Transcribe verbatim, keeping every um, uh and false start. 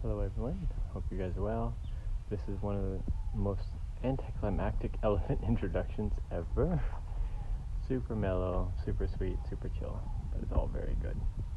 Hello everyone, hope you guys are well. This is one of the most anticlimactic elephant introductions ever. Super mellow, super sweet, super chill, but it's all very good.